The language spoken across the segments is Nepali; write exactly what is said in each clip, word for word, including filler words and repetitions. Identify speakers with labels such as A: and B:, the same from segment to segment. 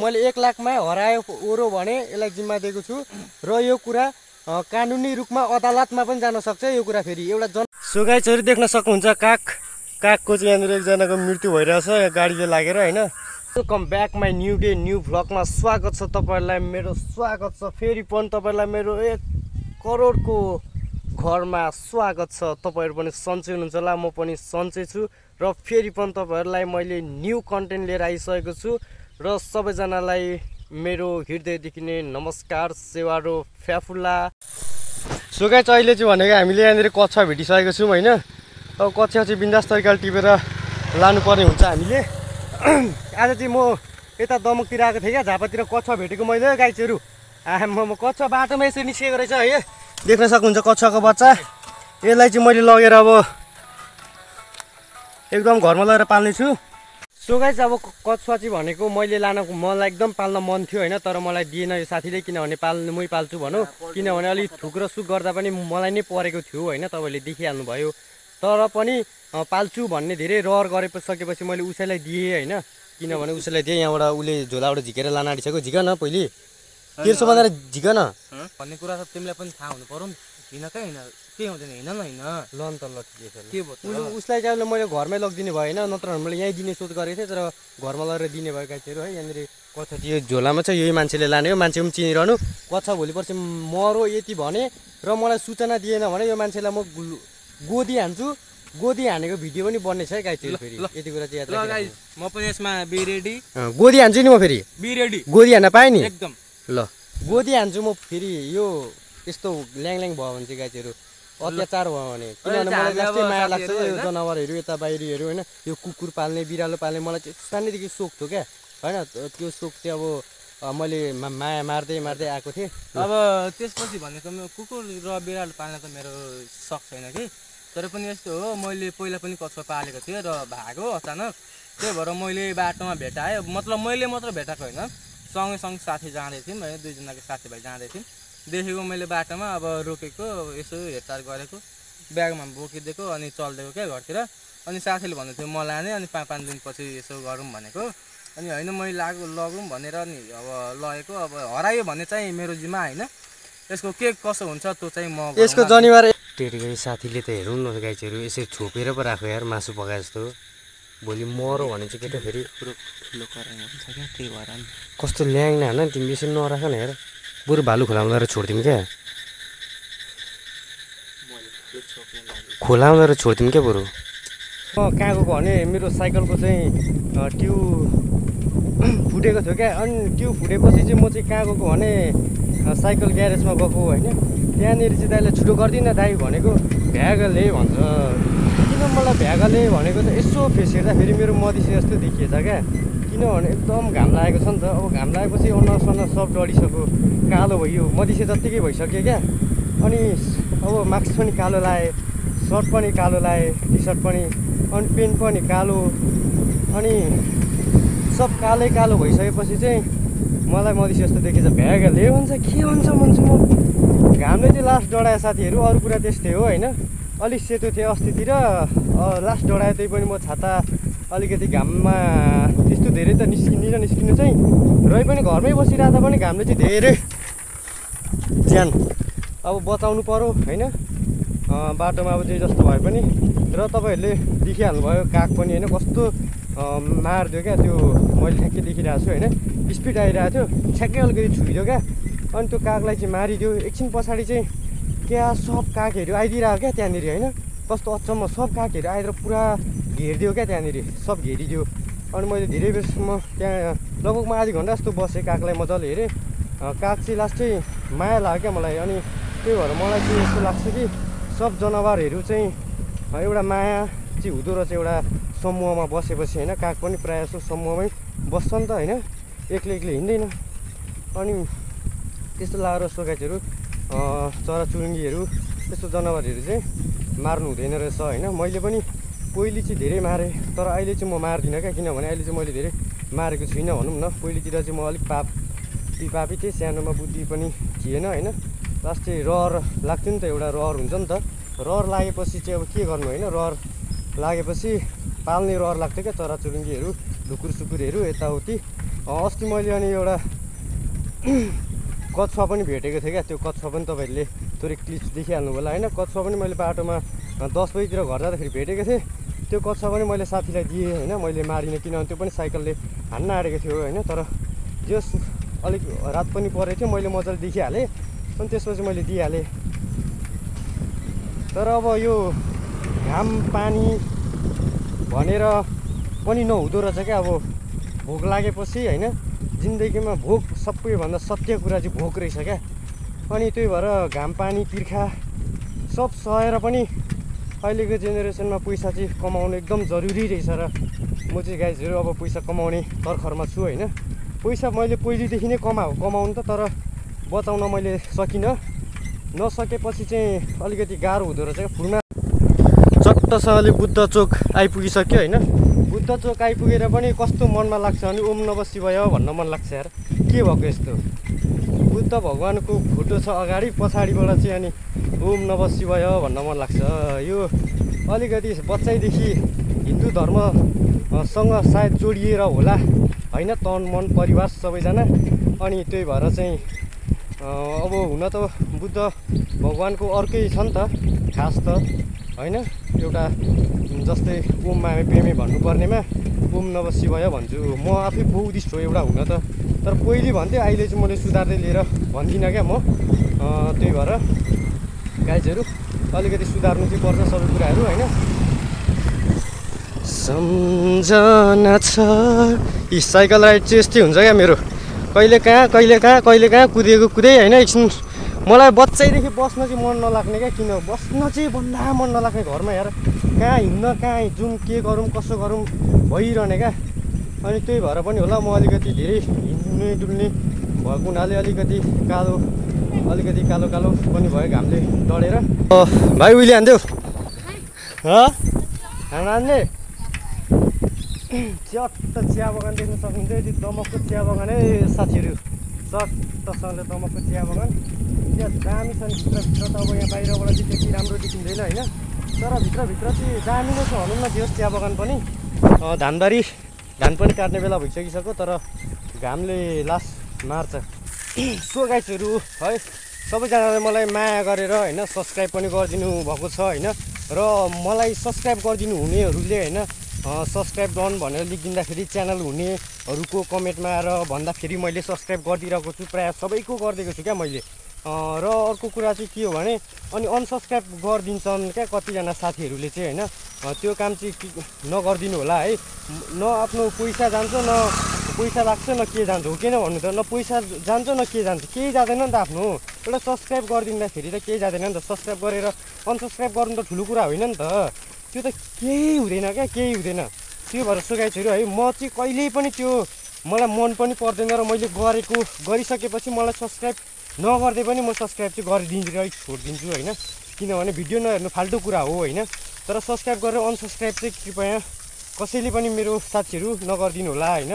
A: मैले एक लाखमा हरायो ओरो भने यसलाई जिम्मा दिएको छु र यो कुरा कानुनी रूपमा अदालतमा पनि जान सक्छ यो कुरा फेरि एउटा जन सो गाइजहरु देख्न सक्नुहुन्छ काग कागको चाहिँ यहाँनिर एकजनाको मृत्यु भइरहेछ गाडीले लागेर हैन। Welcome back my new day new भ्लगमा स्वागत छ तपाईहरुलाई मेरो स्वागत छ फेरि पनि तपाईहरुलाई मेरो एक करोडको घरमा स्वागत छ। तपाईहरु पनि सन्चै हुनुहुन्छ होला म पनि सन्चै छु र फेरि पनि तपाईहरुलाई मैले न्यू कन्टेन्ट लिएर आइसकेको छु र सबैजनालाई मेरो हृदयदेखि नै नमस्कार सेवारो फ्याफुल्ला। सो गाइस अहिले चाहिँ भनेको हामीले यहाँनिर कच्छा भेटिसकेको छौँ हैन। अब कच्छा चाहिँ बिन्दास तरिकाले टिपेर लानुपर्ने हुन्छ हामीले। आज चाहिँ म यता दमकतिर आएको थिएँ क्या झापातिर कच्छा भेटेको मैले गाइसहरू आ म कच्छा बाटोमा यसरी निस्केको रहेछ है देख्न सक्नुहुन्छ कच्छाको बच्चा। यसलाई चाहिँ मैले लगेर अब एकदम घरमा लगेर पाल्ने छु। सो गाइस अब कच्छा चाहिँ भनेको मैले लान मलाई एकदम पाल्न मन थियो हैन तर मलाई दिएन यो साथीले किनभने पाल्नु मै पाल्छु भनौँ किनभने अलि थुक र सुक गर्दा पनि मलाई नै परेको थियो हैन तपाईले देखिहाल्नु भयो तर पनि पाल्छु भन्ने धेरै रहर गरेपछि मैले उसैलाई दिएँ हैन किनभने उसैलाई दिएँ यहाँबाट उसले झोलाबाट झिकेर लान आँटिसक्यो झिक न पहिले तेर्सो बनाएर झिक न
B: भन्ने कुरा त तिमीलाई पनि थाहा हुनु पर्यो हिँड कहाँ हिँड के हुँदैन हिँड न हिँड
A: लन त ल
B: के भयो
A: उसलाई चाहिँ मैले घरमै लगिदिने भयो होइन नत्र मैले यहीँ दिने सोच गरेको थिएँ तर घरमा लगेर दिने भयो गाइसहरू है। यहाँनिर कच्छा यो झोलामा छ यही मान्छेले लाने हो मान्छे पनि चिनिरहनु कच्छा भोलि पर्सि मरो यति भने र मलाई सूचना दिएन भने यो मान्छेलाई म गोदी हान्छु गोदी हानेको भिडियो पनि बन्ने छ है गाइसहरू फेरि यति कुरा चाहिँ याद राख्नु।
B: म पनि यसमा बी रेडी
A: गोदी हान्छु नि म फेरि
B: बी रेडी
A: गोदी हान्न पाएँ नि
B: एकदम
A: ल गोदी हान्छु म फेरि यो यस्तो ल्याङ ल्याङ भयो भने चाहिँ गाइसहरू अत्याचार भयो भने किनभने मलाई जस्तै माया लाग्छ यो जनावरहरू यता बाहिरीहरू होइन यो कुकुर पाल्ने बिरालो पाल्ने मलाई चाहिँ सानैदेखि सोख थियो क्या होइन त्यो सोख चाहिँ अब मैले माया मार्दै मार्दै आएको थिएँ।
B: अब त्यसपछि भनेको कुकुर र बिरालो पाल्न त मेरो सक छैन कि तर पनि यस्तो हो मैले पहिला पनि कच्छा पालेको थिएँ र भागो अचानक त्यही भएर मैले बाटोमा भेटाएँ मतलब मैले मात्र भेटाएको होइन सँगै सँगै साथी जाँदै थियौँ है दुईजनाको साथीभाइ जाँदै थियौँ देखेको मैले बाटोमा अब रोकेको यसो हेरचाह गरेको ब्यागमा बोकिदिएको अनि चल्दिएको क्या घरतिर अनि साथीले भन्दै थियो म लाने अनि पाँच पाँच दिनपछि यसो गरौँ भनेको अनि होइन मैले लाग लगौँ भनेर नि अब लगेको अब हरायो भने चाहिँ मेरो जिम्मा होइन यसको के कसो हुन्छ त्यो चाहिँ म
A: यसको जनिवार टेरी साथीले त हेरौँ न गाइसहरू यसरी छोपेर पो राख्यो यार मासु पकाए जस्तो भोलि मरो भने चाहिँ केटा फेरि
B: ठुलो कराई हुन्छ क्या त्यही भएर
A: कस्तो ल्याङ न होइन तिमी यसरी नराख न हेर बरु भालु खोलामा लगेर छोड्दिउँ क्या खोलामा लगेर छोड्दिउँ क्या बरु। म कहाँ गएको भने मेरो साइकलको चाहिँ ट्यु फुटेको थियो क्या अनि ट्यु फुटेपछि चाहिँ म चाहिँ कहाँ गएको भने साइकल ग्यारेजमा गएको होइन त्यहाँनिर चाहिँ दाइले छिटो गर्दिनँ दाइ भनेको भ्यागले भन्छ किन मलाई भ्यागले भनेको त यसो फेस हेर्दाखेरि मेरो मधेसी जस्तो देखिएछ क्या किनभने एकदम घाम लागेको छ नि त अब घाम लागेपछि अनुहार सनुहार सब डढिसक्यो कालो भयो मधेसी जत्तिकै भइसक्यो क्या अनि अब मास्क पनि कालो लाएँ सर्ट पनि कालो लाएँ टी सर्ट पनि अनि पेन्ट पनि कालो अनि सब कालै कालो भइसकेपछि चाहिँ मलाई मधेसी जस्तो देखिन्छ भ्यागले भन्छ के भन्छ भन्छु म घामले चाहिँ लास्ट डढायो साथीहरू अरू कुरा त्यस्तै हो होइन अलिक सेतो थियो अस्तितिर लास्ट डढायो त्यही पनि म छाता अलिकति घाममा त्यस्तो धेरै त निस्किने र निस्किनु चाहिँ रै पनि घरमै बसिरहँदा पनि घामले चाहिँ धेरै ज्यान अब बचाउनु पर्यो होइन बाटोमा अब चाहिँ जस्तो भए पनि र तपाईँहरूले देखिहाल्नुभयो काग पनि होइन कस्तो मारिदियो क्या त्यो मैले ठ्याक्कै देखिरहेको छु होइन स्पिड आइरहेको थियो ठ्याक्कै अलिकति छुइदियो क्या अनि त्यो कागलाई चाहिँ मारिदियो एकछिन पछाडि चाहिँ क्या सब कागहरू आइदिइरहेको क्या त्यहाँनिर होइन कस्तो अचम्म सब कागहरू आएर पुरा घेरिदियो क्या त्यहाँनिर सब घेरिदियो अनि मैले धेरै बेरसम्म त्यहाँ लगभग म आधी घन्टा जस्तो बसेँ कागलाई मजाले हेरेँ काग चाहिँ लास्ट चाहिँ माया लाग्यो क्या मलाई अनि त्यही भएर मलाई चाहिँ यस्तो लाग्छ कि सब जनावरहरू चाहिँ एउटा माया चाहिँ हुँदो रहेछ एउटा समूहमा बसेपछि होइन काग पनि प्रायः जस्तो समूहमै बस्छ नि त होइन एक्लै एक्लै हिँड्दैन अनि त्यस्तो लागेर सोगाइहरू चराचुरुङ्गीहरू त्यस्तो जनावरहरू चाहिँ मार्नु हुँदैन रहेछ होइन मैले पनि पहिले चाहिँ धेरै मारेँ तर अहिले चाहिँ म मार्दिनँ क्या किनभने अहिले चाहिँ मैले धेरै मारेको छुइनँ भनौँ न पहिलेतिर चाहिँ म अलिक पाप पापी थिएँ सानोमा बुद्धि पनि थिएन होइन लास्ट चाहिँ रहर लाग्थ्यो नि त एउटा रहर हुन्छ नि त रहर लागेपछि चाहिँ अब के गर्नु होइन रहर लागेपछि पाल्ने रहर लाग्थ्यो क्या चराचुरुङ्गीहरू ढुकुर सुकुरहरू यताउति अस्ति मैले अनि एउटा कछुवा पनि भेटेको थिएँ क्या। त्यो कछुवा पनि तपाईँहरूले थोरै क्लिप्स देखिहाल्नु होला होइन। कछुवा पनि मैले बाटोमा दस बजीतिर घर जाँदाखेरि भेटेको थिएँ। त्यो कछुवा पनि मैले साथीलाई दिएँ होइन, मैले मारिनँ किनभने त्यो पनि साइकलले हान्न आँटेको थियो होइन। तर जस अलिक रात पनि परेको थियो, मैले मजाले देखिहालेँ अनि त्यसपछि मैले दिइहालेँ। तर अब यो घाम पानी भनेर पनि नहुँदो रहेछ क्या। अब भोक लागेपछि होइन, जिन्दगीमा भोक सबैभन्दा सत्य कुरा चाहिँ भोक रहेछ क्या। अनि त्यही भएर घाम पानी तिर्खा सब सहेर पनि अहिलेको जेनेरेसनमा पैसा चाहिँ कमाउनु एकदम जरुरी रहेछ। र म चाहिँ गाइजहरू अब पैसा कमाउने तर्खरमा छु होइन। पैसा मैले पहिलेदेखि नै कमा कमाउनु त, तर बचाउन मैले सकिनँ। नसकेपछि चाहिँ अलिकति गाह्रो हुँदो रहेछ क्या। फुलमा चट्टसँगले बुद्ध चोक आइपुगिसक्यो होइन। बुद्ध चोक आइपुगेर पनि कस्तो मनमा लाग्छ भने ओम नमः शिवाय भन्न मन लाग्छ यार। के भएको यस्तो, बुद्ध भगवानको फोटो छ अगाडि, पछाडिबाट चाहिँ अनि ओम नमः शिवाय भन्न मन लाग्छ। यो अलिकति बच्चैदेखि हिन्दू धर्मसँग सायद जोडिएर होला होइन, तन मन परिवार सबैजना। अनि त्यही भएर चाहिँ अब हुन त बुद्ध भगवानको अर्कै छ नि त खास त होइन। एउटा जस्तै ओम मामे पेमे भन्नुपर्नेमा ओम नमः शिवाय भन्छु। म आफै बौद्धिस्ट हो एउटा हुन त, तर पहिले भन्थेँ, अहिले चाहिँ मैले सुधार्दै लिएर भन्दिनँ क्या म। त्यही भएर गाइजहरू अलिकति सुधार्नु चाहिँ पर्छ सबै कुराहरू होइन। सम्झना छ यी साइकल राइड चाहिँ यस्तै हुन्छ क्या मेरो। कहिले कहाँ कहिले कहाँ कहिले कहाँ कुदेको कुदै होइन। एकछिन मलाई बच्चैदेखि बस्न चाहिँ मन नलाग्ने क्या। किन बस्न चाहिँ बल्ल मन नलाग्ने घरमा यार। कहाँ हिँड्न कहाँ जाउँ के गरौँ कसो गरौँ भइरहने क्या। अनि त्यही भएर पनि होला म अलिकति धेरै हिँड्ने डुल्ने भएको हुनाले अलिकति कालो अलिकति कालो कालो पनि भयो घामले डढेर। भाइ उहिले हान्थ्यौ खाना हान्ने च्याट्ट चिया बगान देख्न सक्नुहुन्छ। यति दमकको चिया बगान है साथीहरू, चट्टसँगले दमकको चिया बगान। चिया दामी छ नि भित्रभित्र त। अब यहाँ बाहिरबाट चाहिँ त्यति राम्रो देखिँदैन होइन, तर भित्रभित्र चाहिँ दामी नै छ भनौँ न। त्यो चिया बगान पनि धानबारी धान पनि काट्ने बेला भइसकिसक्यो, तर घामले लास मार्छ। सो गाइजहरू है, सबैजनाले मलाई माया गरेर होइन सब्सक्राइब पनि गरिदिनु भएको छ होइन। र मलाई सब्सक्राइब गरिदिनु हुनेहरूले होइन सब्सक्राइब डन भनेर लेखिदिँदाखेरि च्यानल हुनेहरूको कमेन्टमा आएर भन्दाखेरि मैले सब्सक्राइब गरिदिरहेको छु, प्रायः सबैको गरिदिएको छु क्या मैले। र अर्को कुरा चाहिँ के हो भने अनि अनसब्सक्राइब गरिदिन्छन् क्या कतिजना साथीहरूले चाहिँ होइन। त्यो काम चाहिँ नगरिदिनु होला है। न आफ्नो पैसा जान्छ न पैसा लाग्छ न के जान्छ, हो किन भन्नु त। न पैसा जान्छ न के जान्छ, केही जाँदैन नि त। आफ्नो एउटा सब्सक्राइब गरिदिँदाखेरि त केही जाँदैन नि त। सब्सक्राइब गरेर अनसब्सक्राइब गर्नु त ठुलो कुरा होइन नि त। त्यो त केही हुँदैन क्या, केही हुँदैन। त्यो भएर सुगाइछहरू है, म चाहिँ कहिल्यै पनि त्यो मलाई मन पनि पर्दैन। र मैले गरेको गरिसकेपछि मलाई सब्सक्राइब नगर्दै पनि म सब्सक्राइब चाहिँ गरिदिन्छु है, छोडिदिन्छु होइन। किनभने भिडियो नहेर्नु फाल्टु कुरा हो होइन। तर सब्सक्राइब गरेर अनसब्सक्राइब चाहिँ कृपया कसैले पनि मेरो साथीहरू नगरिदिनु होला होइन।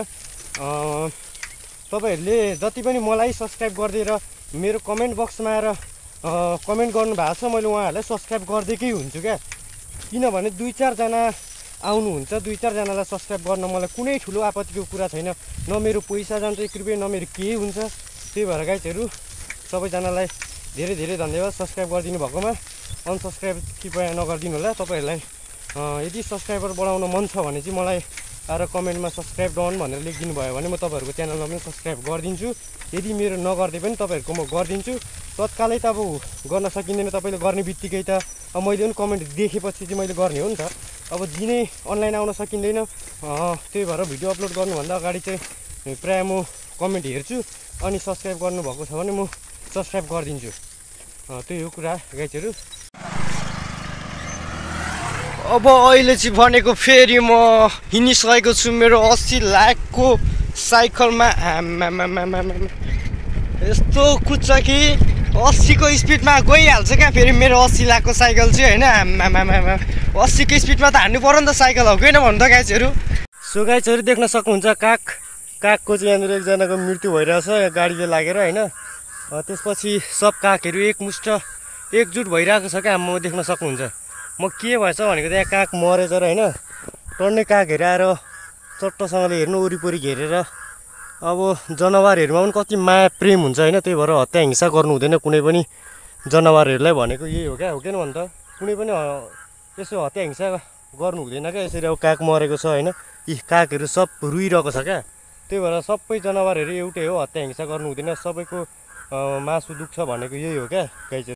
A: तपाईँहरूले जति पनि मलाई सब्सक्राइब गरिदिएर मेरो कमेन्ट बक्समा आएर कमेन्ट गर्नु भएको छ, मैले उहाँहरूलाई सब्सक्राइब गरिदिएकै हुन्छु क्या। किनभने दुई चारजना आउनुहुन्छ, दुई चारजनालाई सब्सक्राइब गर्न मलाई कुनै ठुलो आपत्तिको कुरा छैन। न मेरो पैसा जान्छ एक रुपियाँ, न मेरो केही हुन्छ। त्यही भएर गाइजहरू सबैजनालाई धेरै धेरै धन्यवाद सब्सक्राइब गरिदिनु भएकोमा। अनसब्सक्राइब कृपया नगरिदिनु होला। तपाईँहरूलाई यदि सब्सक्राइबर बढाउन मन छ भने चाहिँ मलाई आएर कमेन्टमा सब्सक्राइब डन भनेर लेखिदिनु भयो भने म तपाईँहरूको च्यानलमा पनि सब्सक्राइब गरिदिन्छु। यदि मेरो नगर्दै पनि तपाईँहरूको म गरिदिन्छु। तत्कालै त अब गर्न सकिँदैन, तपाईँले गर्ने बित्तिकै त अब मैले पनि कमेन्ट देखेपछि चाहिँ मैले गर्ने हो नि त। अब दिनै अनलाइन आउन सकिँदैन। त्यही भएर भिडियो अपलोड गर्नुभन्दा अगाडि चाहिँ प्रायः म कमेन्ट हेर्छु। अनि सब्सक्राइब गर्नुभएको छ भने म सब्सक्राइब गरिदिन्छु। त्यही हो कुरा गाइजहरू। अब अहिले चाहिँ भनेको फेरि म हिँडिसकेको छु मेरो अस्सी लाखको साइकलमा। यस्तो कुद्छ कि अस्सीको स्पिडमा गइहाल्छ क्या फेरि मेरो अस्सी लाखको साइकल चाहिँ होइन। अस्सीको स्पिडमा त हान्नु पऱ्यो नि त साइकल, हो किन भन्नु त गाइजहरू। सो गाइजहरू देख्न सक्नुहुन्छ काग कागको चाहिँ यहाँनिर एकजनाको मृत्यु भइरहेछ गाडीले लागेर होइन। त्यसपछि सब कागहरू एकमुष्ट एकजुट भइरहेको छ क्या, म देख्न सक्नुहुन्छ। म के भएछ भनेको त यहाँ काग मरेछ र होइन। टन्नै कागहरू आएर चट्टसँगले हेर्नु वरिपरि घेरेर अब जनावरहरूमा पनि कति माया प्रेम हुन्छ होइन, त्यही भएर हत्या हिंसा गर्नु हुँदैन कुनै पनि जनावरहरूलाई भनेको यही हो क्या, हो कि भन त। कुनै पनि यसो हत्या हिंसा गर्नु हुँदैन क्या। यसरी अब काग मरेको छ होइन, यी कागहरू सब रुइरहेको छ क्या। त्यही भएर सबै जनावरहरू एउटै हो, हत्या हिंसा गर्नु हुँदैन, सबैको मासु दुख्छ भनेको यही हो क्या गाई